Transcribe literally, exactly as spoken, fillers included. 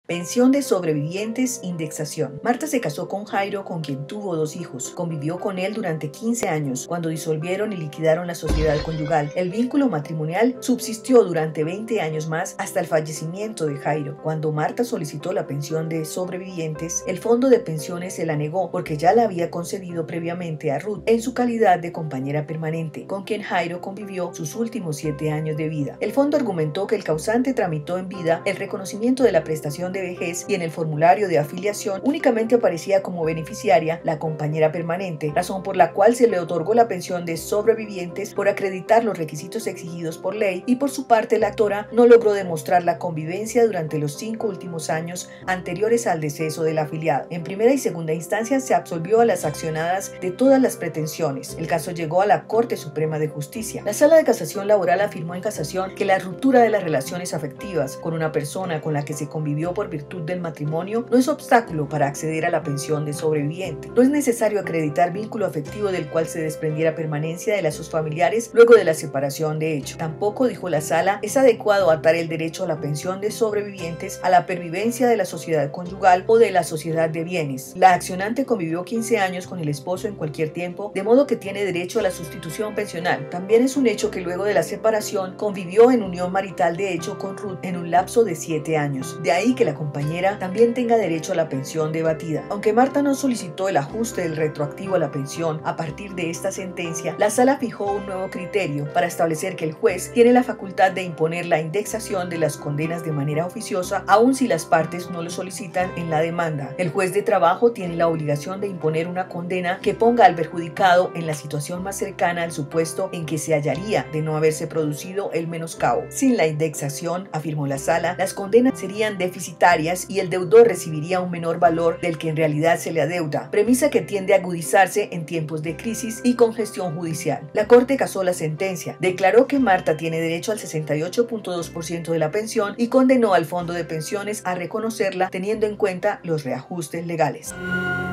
Pensión de sobrevivientes, indexación. Marta se casó con Jairo, con quien tuvo dos hijos. Convivió con él durante quince años, cuando disolvieron y liquidaron la sociedad conyugal. El vínculo matrimonial subsistió durante veinte años más hasta el fallecimiento de Jairo. Cuando Marta solicitó la pensión de sobrevivientes, el fondo de pensiones se la negó porque ya la había concedido previamente a Ruth en su calidad de compañera permanente, con quien Jairo convivió sus últimos siete años de vida. El fondo argumentó que el causante tramitó en vida el reconocimiento de la prestación de vejez y en el formulario de afiliación únicamente aparecía como beneficiaria la compañera permanente, razón por la cual se le otorgó la pensión de sobrevivientes por acreditar los requisitos exigidos por ley, y por su parte la actora no logró demostrar la convivencia durante los cinco últimos años anteriores al deceso del afiliado. En primera y segunda instancia se absolvió a las accionadas de todas las pretensiones. El caso llegó a la Corte Suprema de Justicia. La Sala de Casación Laboral afirmó en casación que la ruptura de las relaciones afectivas con una persona con la que se convivió por virtud del matrimonio no es obstáculo para acceder a la pensión de sobreviviente. No es necesario acreditar vínculo afectivo del cual se desprendiera permanencia de lazos familiares luego de la separación de hecho. Tampoco, dijo la Sala, es adecuado atar el derecho a la pensión de sobrevivientes a la pervivencia de la sociedad conyugal o de la sociedad de bienes. La accionante convivió quince años con el esposo en cualquier tiempo, de modo que tiene derecho a la sustitución pensional. También es un hecho que luego de la separación convivió en unión marital de hecho con Ruth en un lapso de siete años. De ahí que la compañera también tenga derecho a la pensión debatida. Aunque Marta no solicitó el ajuste del retroactivo a la pensión a partir de esta sentencia, la Sala fijó un nuevo criterio para establecer que el juez tiene la facultad de imponer la indexación de las condenas de manera oficiosa, aun si las partes no lo solicitan en la demanda. El juez de trabajo tiene la obligación de imponer una condena que ponga al perjudicado en la situación más cercana al supuesto en que se hallaría de no haberse producido el menoscabo. Sin la indexación, afirmó la Sala, las condenas serían deficitarias y el deudor recibiría un menor valor del que en realidad se le adeuda, premisa que tiende a agudizarse en tiempos de crisis y congestión judicial. La Corte casó la sentencia, declaró que Marta tiene derecho al sesenta y ocho punto dos por ciento de la pensión y condenó al fondo de pensiones a reconocerla teniendo en cuenta los reajustes legales.